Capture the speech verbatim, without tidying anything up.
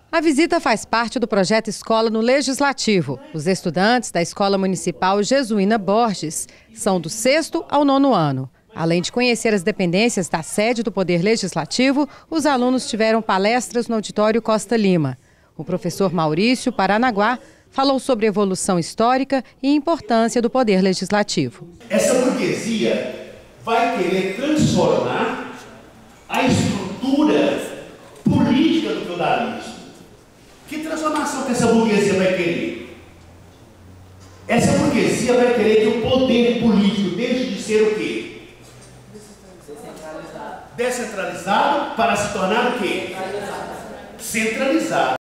A visita faz parte do projeto Escola no Legislativo. Os estudantes da Escola Municipal Jesuína Borges são do sexto ao nono ano. Além de conhecer as dependências da sede do Poder Legislativo, os alunos tiveram palestras no Auditório Costa Lima. O professor Maurício Paranaguá falou sobre a evolução histórica e importância do Poder Legislativo. Essa burguesia vai querer transformar a estrutura política do feudalismo. Que transformação que essa burguesia vai querer? Essa burguesia vai querer que o poder político deixe de ser o quê? Descentralizado. Descentralizado para se tornar o quê? Centralizado.